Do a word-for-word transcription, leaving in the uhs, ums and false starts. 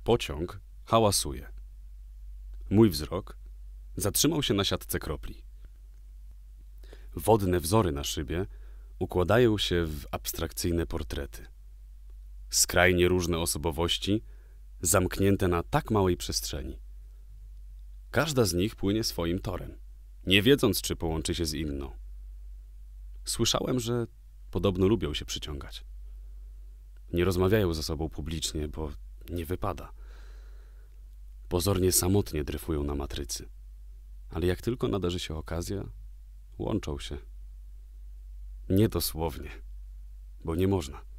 Pociąg hałasuje. Mój wzrok zatrzymał się na siatce kropli. Wodne wzory na szybie układają się w abstrakcyjne portrety. Skrajnie różne osobowości zamknięte na tak małej przestrzeni. Każda z nich płynie swoim torem, nie wiedząc, czy połączy się z inną. Słyszałem, że podobno lubią się przyciągać. Nie rozmawiają ze sobą publicznie, bo nie wypada. Pozornie samotnie dryfują na matrycy. Ale jak tylko nadarzy się okazja, łączą się. Nie dosłownie, bo nie można.